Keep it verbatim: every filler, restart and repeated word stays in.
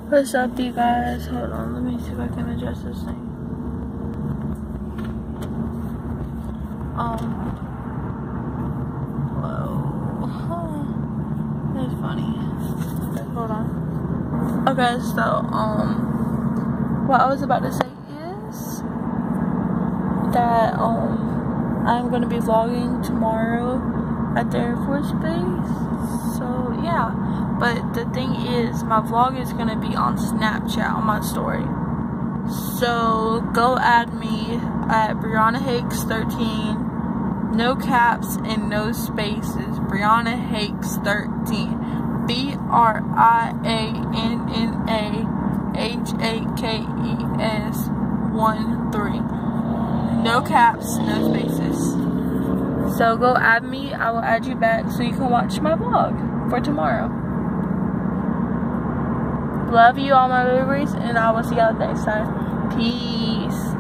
What's up, you guys? Hold on, let me see if I can adjust this thing. Um, whoa, that's funny. Okay, hold on. Okay, so, um, what I was about to say is that, um, I'm gonna be vlogging tomorrow at the Air Force Base, so, yeah. But the thing is, my vlog is gonna be on Snapchat on my story. So go add me at Brianna Hakes thirteen, no caps and no spaces. Brianna Hakes thirteen, B R I A N N A H A K E S one three. No caps, no spaces. So go add me. I will add you back so you can watch my vlog for tomorrow. Love you all my babies, and I will see y'all next time. Peace.